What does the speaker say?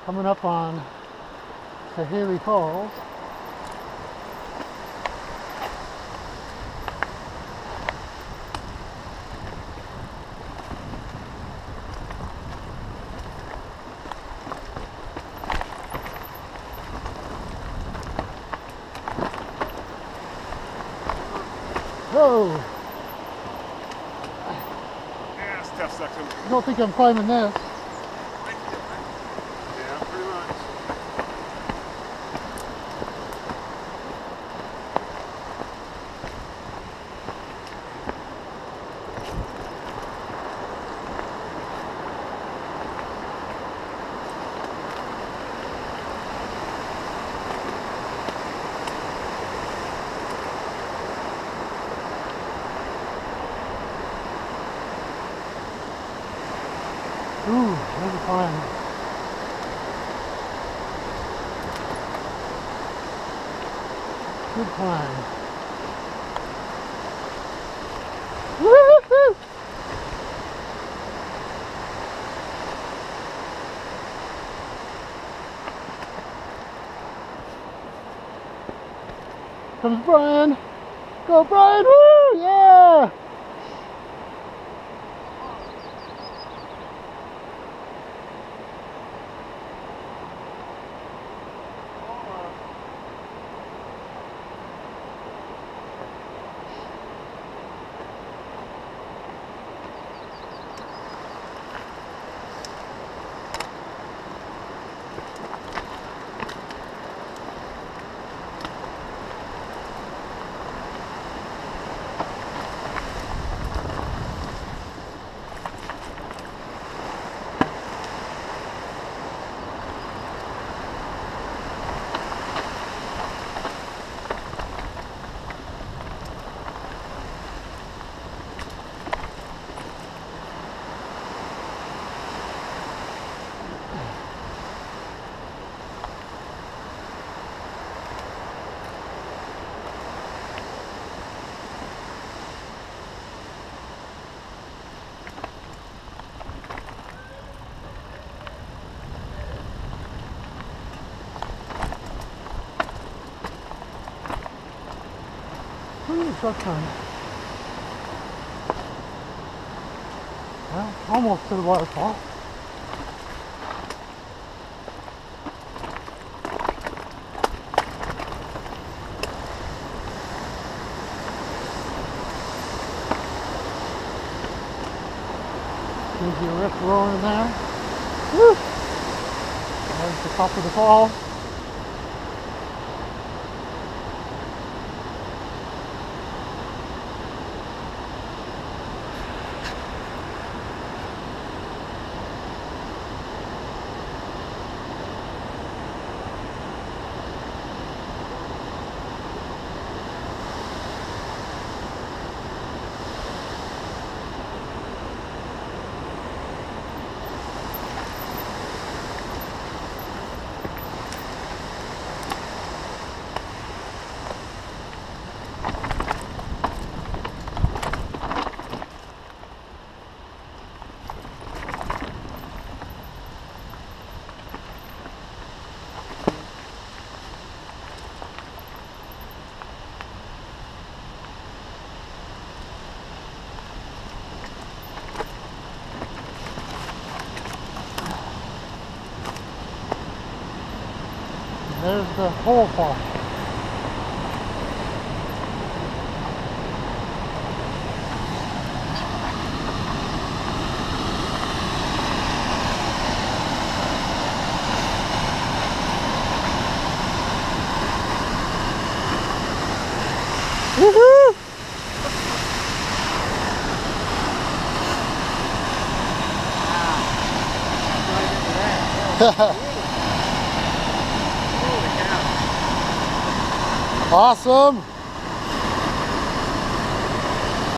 coming up on Sahaley Falls. Whoa! Yeah, it's a tough section. I don't think I'm climbing this. Yeah, pretty much. Ooh, there's a climb. Good climb. Woo-hoo-hoo! Comes Brian. Go Brian! Woo! Yeah! Ooh, short climb. Well, almost to the waterfall. Gives you a rip roaring there. Woo! There's the top of the fall. There's the whole fall. Woohoo! Awesome!